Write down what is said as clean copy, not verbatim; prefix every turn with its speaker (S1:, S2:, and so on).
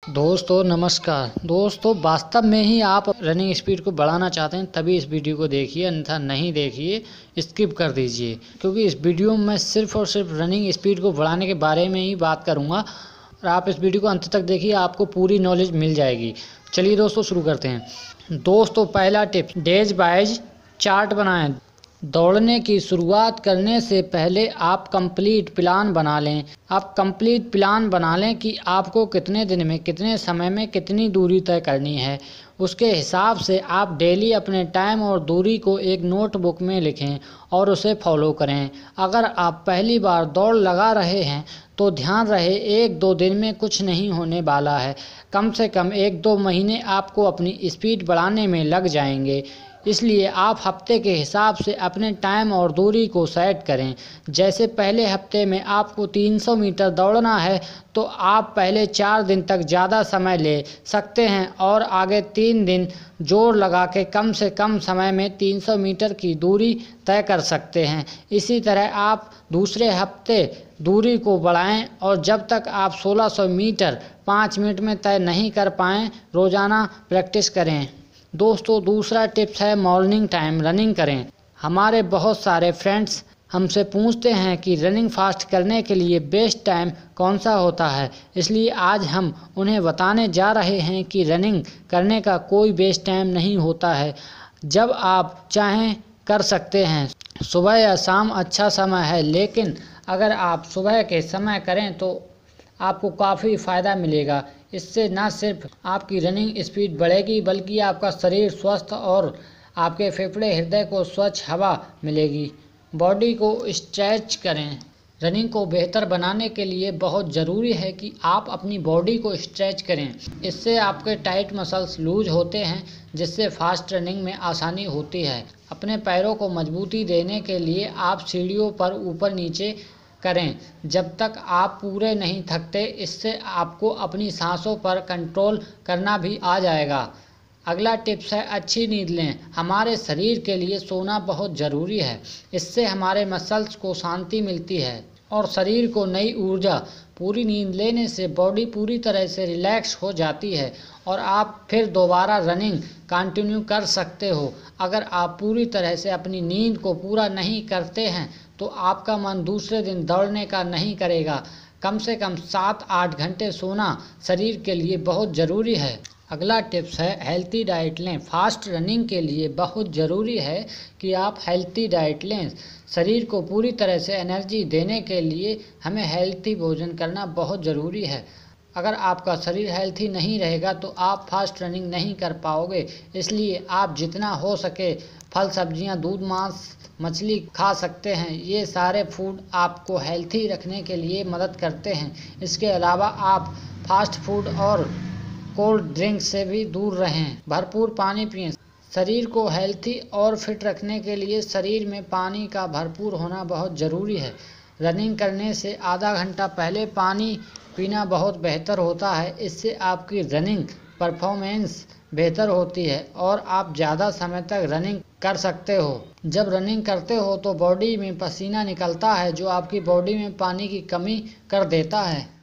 S1: दोस्तों नमस्कार। दोस्तों वास्तव में ही आप रनिंग स्पीड को बढ़ाना चाहते हैं तभी इस वीडियो को देखिए, अन्यथा नहीं देखिए, स्किप कर दीजिए। क्योंकि इस वीडियो में मैं सिर्फ और सिर्फ रनिंग स्पीड को बढ़ाने के बारे में ही बात करूंगा और आप इस वीडियो को अंत तक देखिए, आपको पूरी नॉलेज मिल जाएगी। चलिए दोस्तों शुरू करते हैं। दोस्तों पहला टिप, डेज वाइज चार्ट बनाएं। दौड़ने की शुरुआत करने से पहले आप कंप्लीट प्लान बना लें। आप कंप्लीट प्लान बना लें कि आपको कितने दिन में, कितने समय में कितनी दूरी तय करनी है। उसके हिसाब से आप डेली अपने टाइम और दूरी को एक नोटबुक में लिखें और उसे फॉलो करें। अगर आप पहली बार दौड़ लगा रहे हैं तो ध्यान रहे 1-2 दिन में कुछ नहीं होने वाला है। कम से कम 1-2 महीने आपको अपनी स्पीड बढ़ाने में लग जाएंगे। इसलिए आप हफ्ते के हिसाब से अपने टाइम और दूरी को सेट करें। जैसे पहले हफ्ते में आपको 300 मीटर दौड़ना है तो आप पहले 4 दिन तक ज़्यादा समय ले सकते हैं और आगे 3 दिन जोर लगा के कम से कम समय में 300 मीटर की दूरी तय कर सकते हैं। इसी तरह आप दूसरे हफ्ते दूरी को बढ़ाएं और जब तक आप 1600 मीटर 5 मिनट में तय नहीं कर पाएँ, रोज़ाना प्रैक्टिस करें। दोस्तों दूसरा टिप्स है मॉर्निंग टाइम रनिंग करें। हमारे बहुत सारे फ्रेंड्स हमसे पूछते हैं कि रनिंग फास्ट करने के लिए बेस्ट टाइम कौन सा होता है, इसलिए आज हम उन्हें बताने जा रहे हैं कि रनिंग करने का कोई बेस्ट टाइम नहीं होता है। जब आप चाहें कर सकते हैं। सुबह या शाम अच्छा समय है, लेकिन अगर आप सुबह के समय करें तो आपको काफ़ी फ़ायदा मिलेगा। इससे न सिर्फ आपकी रनिंग स्पीड बढ़ेगी बल्कि आपका शरीर स्वस्थ और आपके फेफड़े, हृदय को स्वच्छ हवा मिलेगी। बॉडी को स्ट्रेच करें। रनिंग को बेहतर बनाने के लिए बहुत ज़रूरी है कि आप अपनी बॉडी को स्ट्रेच करें। इससे आपके टाइट मसल्स लूज होते हैं, जिससे फास्ट रनिंग में आसानी होती है। अपने पैरों को मजबूती देने के लिए आप सीढ़ियों पर ऊपर नीचे करें जब तक आप पूरे नहीं थकते। इससे आपको अपनी सांसों पर कंट्रोल करना भी आ जाएगा। अगला टिप्स है अच्छी नींद लें। हमारे शरीर के लिए सोना बहुत ज़रूरी है। इससे हमारे मसल्स को शांति मिलती है और शरीर को नई ऊर्जा। पूरी नींद लेने से बॉडी पूरी तरह से रिलैक्स हो जाती है और आप फिर दोबारा रनिंग कंटिन्यू कर सकते हो। अगर आप पूरी तरह से अपनी नींद को पूरा नहीं करते हैं तो आपका मन दूसरे दिन दौड़ने का नहीं करेगा। कम से कम 7-8 घंटे सोना शरीर के लिए बहुत ज़रूरी है। अगला टिप्स है हेल्थी डाइट लें। फास्ट रनिंग के लिए बहुत ज़रूरी है कि आप हेल्थी डाइट लें। शरीर को पूरी तरह से एनर्जी देने के लिए हमें हेल्थी भोजन करना बहुत ज़रूरी है। अगर आपका शरीर हेल्थी नहीं रहेगा तो आप फास्ट रनिंग नहीं कर पाओगे। इसलिए आप जितना हो सके फल, सब्जियां, दूध, मांस, मछली खा सकते हैं। ये सारे फूड आपको हेल्थी रखने के लिए मदद करते हैं। इसके अलावा आप फास्ट फूड और कोल्ड ड्रिंक से भी दूर रहें। भरपूर पानी पिएं। शरीर को हेल्थी और फिट रखने के लिए शरीर में पानी का भरपूर होना बहुत ज़रूरी है। रनिंग करने से आधा घंटा पहले पानी पीना बहुत बेहतर होता है। इससे आपकी रनिंग परफॉर्मेंस बेहतर होती है और आप ज़्यादा समय तक रनिंग कर सकते हो। जब रनिंग करते हो तो बॉडी में पसीना निकलता है जो आपकी बॉडी में पानी की कमी कर देता है।